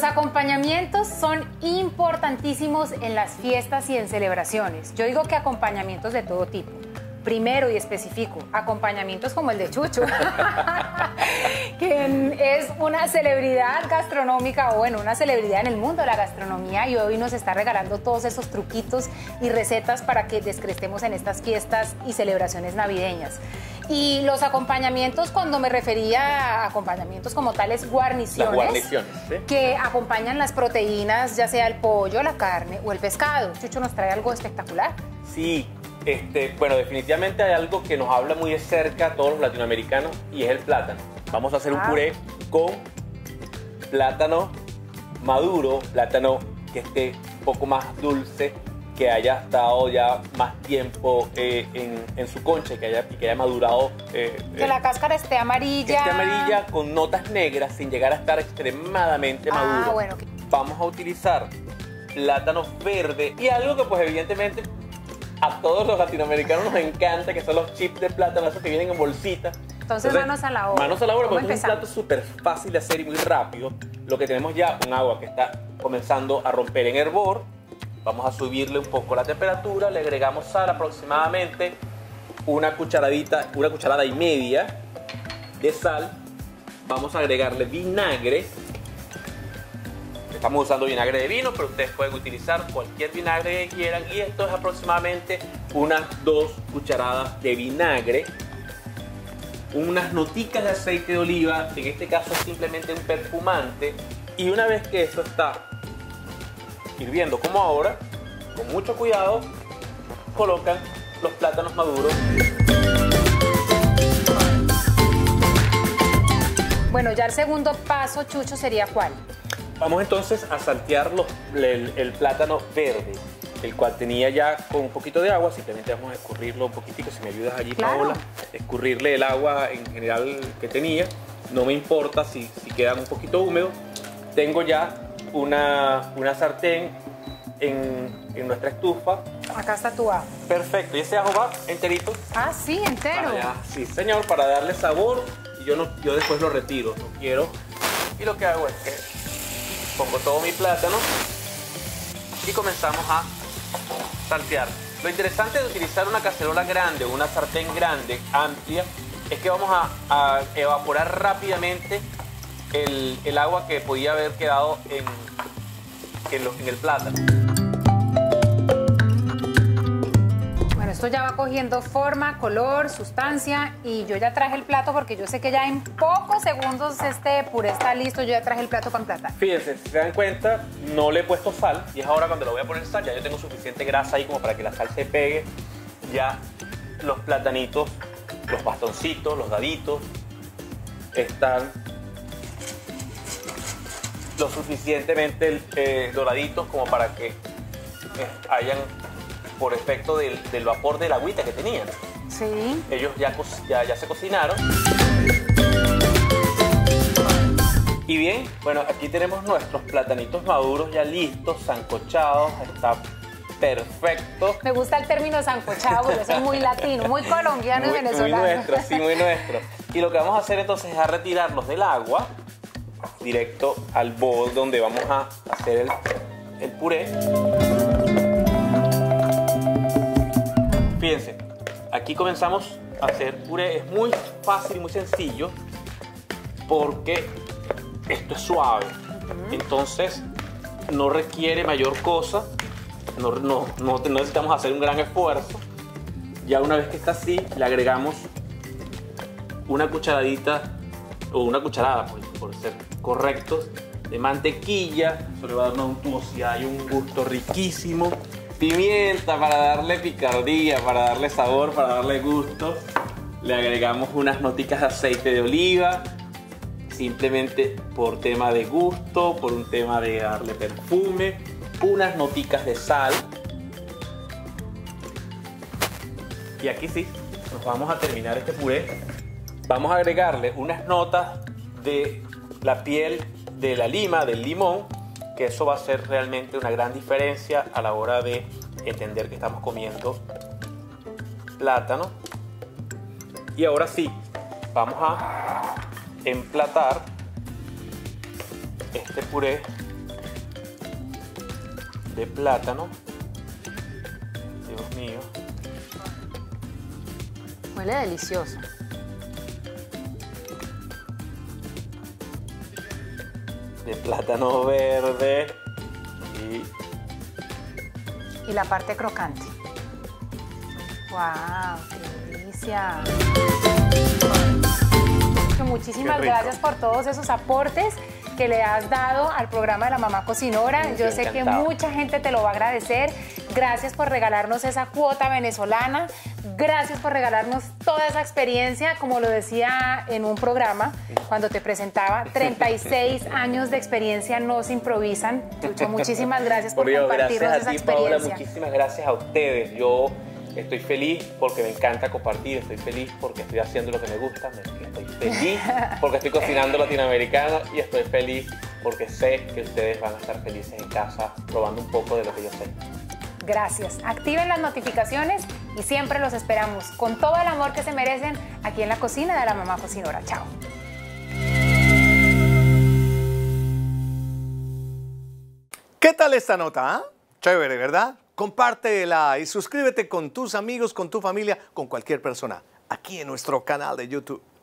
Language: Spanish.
Los acompañamientos son importantísimos en las fiestas y en celebraciones. Yo digo que acompañamientos de todo tipo. Primero, y especifico, acompañamientos como el de Chucho, quien es una celebridad gastronómica, o bueno, una celebridad en el mundo de la gastronomía, y hoy nos está regalando todos esos truquitos y recetas para que descrestemos en estas fiestas y celebraciones navideñas. Y los acompañamientos, cuando me refería a acompañamientos como tales, guarniciones, las guarniciones, ¿sí? Que acompañan las proteínas, ya sea el pollo, la carne o el pescado. Chucho nos trae algo espectacular. Sí. Bueno, definitivamente hay algo que nos habla muy de cerca a todos los latinoamericanos y es el plátano. Vamos a hacer un puré con plátano maduro, plátano que esté un poco más dulce, que haya estado ya más tiempo en su concha y que haya madurado. Que la cáscara esté amarilla. Que esté amarilla con notas negras sin llegar a estar extremadamente maduro. Bueno. Vamos a utilizar plátano verde y algo que pues evidentemente a todos los latinoamericanos nos encanta, que son los chips de plátano, esos que vienen en bolsita. Entonces manos a la obra. Manos a la obra, porque es un plato súper fácil de hacer y muy rápido. Lo que tenemos ya, un agua que está comenzando a romper en hervor. Vamos a subirle un poco la temperatura, le agregamos sal, aproximadamente una cucharada y media de sal. Vamos a agregarle vinagre. Estamos usando vinagre de vino, pero ustedes pueden utilizar cualquier vinagre que quieran. Y esto es aproximadamente unas 2 cucharadas de vinagre. Unas noticas de aceite de oliva, en este caso es simplemente un perfumante. Y una vez que esto está hirviendo como ahora, con mucho cuidado, colocan los plátanos maduros. Bueno, ya el segundo paso, Chucho, ¿sería cuál? Vamos entonces a saltear el plátano verde, el cual tenía ya con un poquito de agua. Simplemente vamos a escurrirlo un poquitico, si me ayudas allí, claro, Paola. Escurrirle el agua en general que tenía. No me importa si quedan un poquito húmedos. Tengo ya una sartén en nuestra estufa. Acá está tu ajo. Perfecto, y ese ajo va enterito. Ah, sí, entero. Sí, señor, para darle sabor. Y yo después lo retiro, no quiero. Y lo que hago es que pongo todo mi plátano y comenzamos a saltear. Lo interesante de utilizar una cacerola grande o una sartén grande, amplia, es que vamos a evaporar rápidamente el agua que podía haber quedado en el plátano. Esto ya va cogiendo forma, color, sustancia, y yo ya traje el plato porque yo sé que ya en pocos segundos este puré está listo. Yo ya traje el plato con plátano. Fíjense, si se dan cuenta, no le he puesto sal, y es ahora cuando le voy a poner sal. Ya yo tengo suficiente grasa ahí como para que la sal se pegue. Ya los platanitos, los bastoncitos, los daditos están lo suficientemente doraditos como para que hayan, por efecto del vapor del agüita que tenían. Sí. Ellos ya se cocinaron. Y bien, bueno, aquí tenemos nuestros platanitos maduros ya listos, sancochados. Está perfecto. Me gusta el término sancochado porque eso es muy latino, muy colombiano y venezolano. Muy nuestro, sí, muy nuestro. Y lo que vamos a hacer entonces es a retirarlos del agua directo al bol donde vamos a hacer el puré. Fíjense, aquí comenzamos a hacer puré. Es muy fácil y muy sencillo porque esto es suave. Entonces no requiere mayor cosa. No necesitamos hacer un gran esfuerzo. Ya una vez que está así, le agregamos una cucharadita o una cucharada, por ser correctos, de mantequilla. Eso le va a dar una untuosidad y un gusto riquísimo. Pimienta para darle picardía, para darle sabor, para darle gusto. Le agregamos unas noticas de aceite de oliva, simplemente por tema de gusto, por un tema de darle perfume. Unas noticas de sal. Y aquí sí, nos vamos a terminar este puré. Vamos a agregarle unas notas de la piel de la lima, del limón, que eso va a ser realmente una gran diferencia a la hora de entender que estamos comiendo plátano. Y ahora sí, vamos a emplatar este puré de plátano. Dios mío. Huele delicioso. De plátano verde Y la parte crocante. ¡Wow! ¡Qué delicia! Muchísimas gracias por todos esos aportes que le has dado al programa de la Mamá Cocinora. Sí, yo sé que mucha gente te lo va a agradecer. Gracias por regalarnos esa cuota venezolana. Gracias por regalarnos toda esa experiencia, como lo decía en un programa cuando te presentaba, 36 años de experiencia no se improvisan. Lucho, muchísimas gracias por compartirnos gracias esa a ti, experiencia. Paola, muchísimas gracias a ustedes. Yo estoy feliz porque me encanta compartir, estoy feliz porque estoy haciendo lo que me gusta, estoy feliz porque estoy cocinando latinoamericano y estoy feliz porque sé que ustedes van a estar felices en casa probando un poco de lo que yo sé. Gracias. Activen las notificaciones y siempre los esperamos con todo el amor que se merecen aquí en la cocina de la Mamá Cocinora. Chao. ¿Qué tal esta nota? Chévere, ¿verdad? Compártela y suscríbete con tus amigos, con tu familia, con cualquier persona, aquí en nuestro canal de YouTube.